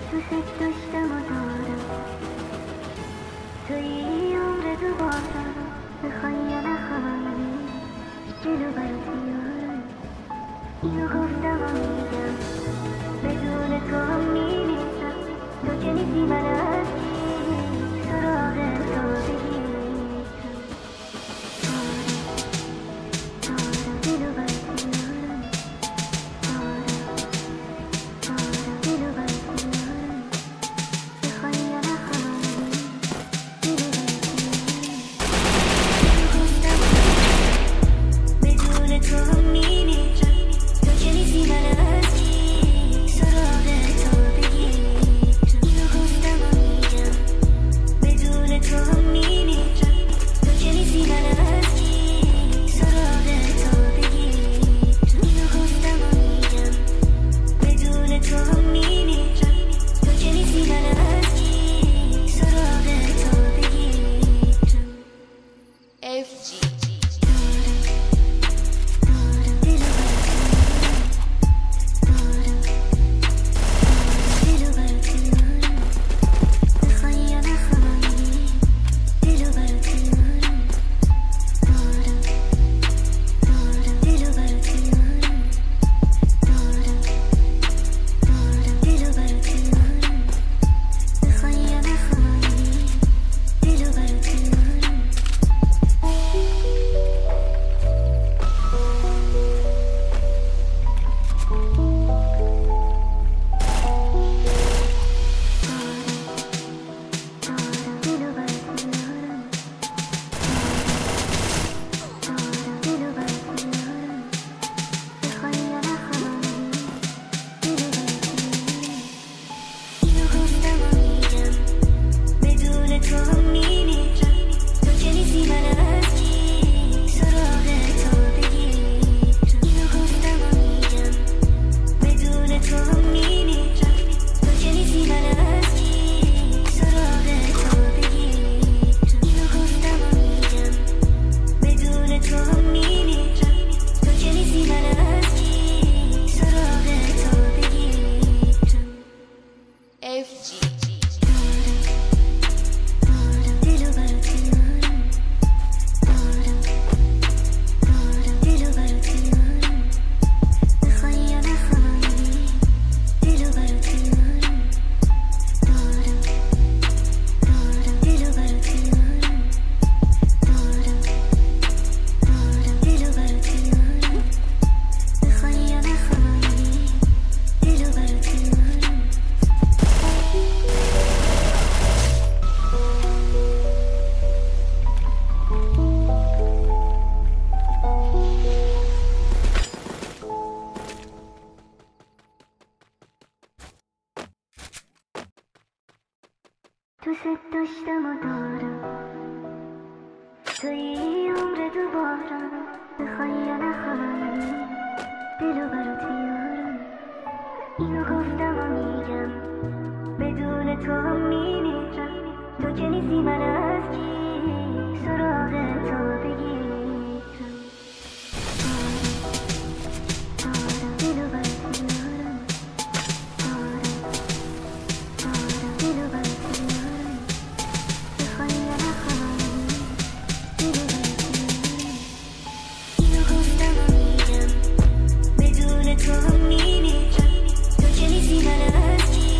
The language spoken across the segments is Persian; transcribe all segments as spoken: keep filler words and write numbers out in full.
تو ست داشتم و دارم توی عمر دوباره بخوای یا نخوای جلو برات میارم اینو گفتم و میگم بدون تو هم میمیرم تو که نیستی من از کی سراغ تو بگیرم تو ست داشتم و دارم توی عمر دوباره بخوای یا نخوای دلو برات میارم اینو گفتم و میگم بدون تو هم میمیرم تو که نیستی من از کی سراغ تو بگیرم تو هم میمیرم تو که نیستی من از کی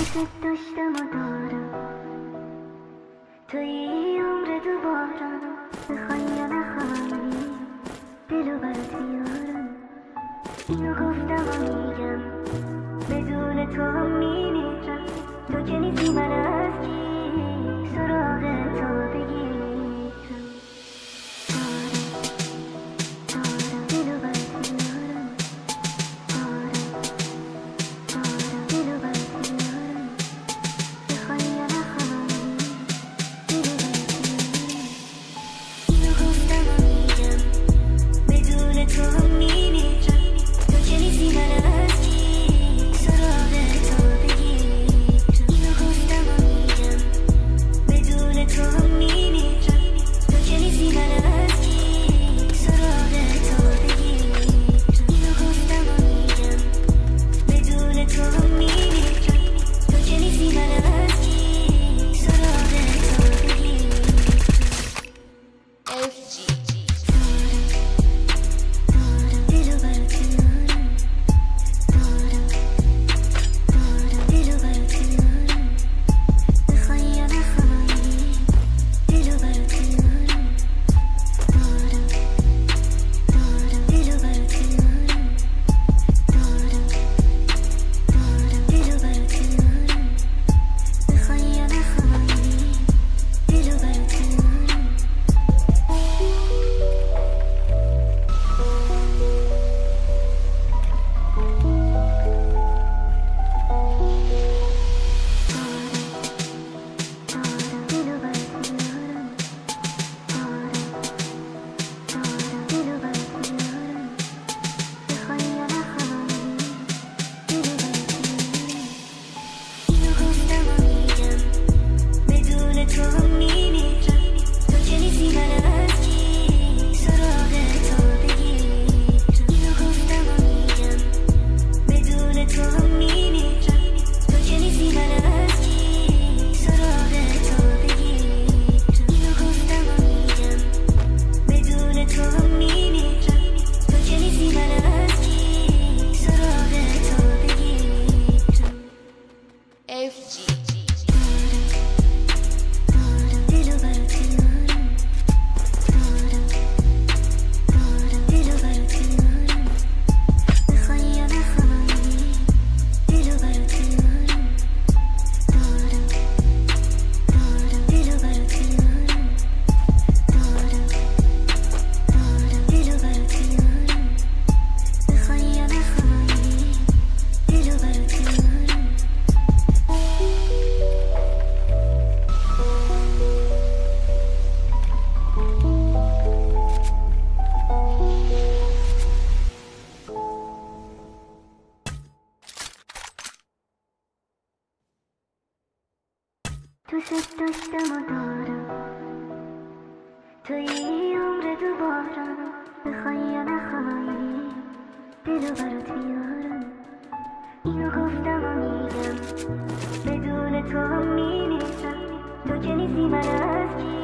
دوست داشتم و دارم توی عمر دوبارم بخوای یا نخوای دلو برات بیارم اینو گفتم و میگم بدون تو هم میمیرم تو که نیستی من از کی سراغ تو بگیرم دارم دارم دلو برات بیارم دارم دارم دلو برات بیارم بخوای یا نخوای دلو برات بیارم اینو گفتم و میگم بدون تو هم میمیرم تو که نیستی من از کی سراغ تو بگیرم اینو گفتم و میگم بدون تو هم میمیرم تو که نیستی من از کی سراغ تو بگیرم اینو گفتم و میگم بدون تو هم میمیرم تو که نیستی من از کی سراغ تو بگیرم اف جی دارم دلو برات بیارم دارم دارم دلو برات بیارم بخوای یا نخوای دلو برات بیارم دارم دارم دلو برات بیارم دارم دارم دلو برات بیارم بخوای یا نخوای دلو برات بیارم دارم دلو برات بیارم دارم دارم دلو برات بیارم بخوای یا نخوای دلو برات بیارم اینو گفتم و میگم بدون تو هم میمیرم تو که نیستی من از کی سراغ تو بگیرم اینو گفتم و میگم بدون تو هم میمیرم تو که نیستی من از کی سراغ تو بگیرم اینو گفتم و میگم بدون تو هم میمیرم تو که نیستی من از کی سراغ تو بگیرم اف جی دارم دلو برات بیارم دارم دارم دلو برات بیارم بخوای یا نخوای دلو برات بیارم دارم دارم دلو برات بیارم دارم دارم دلو برات بیارم بخوای یا نخوای دلو برات بیارم دوست داشتم و دارم توی عمر دوبارم بخوای یا نخوای دلو برات بیارم اینو گفتم و میگم بدون تو هم میمیرم تو که نیستی من از کی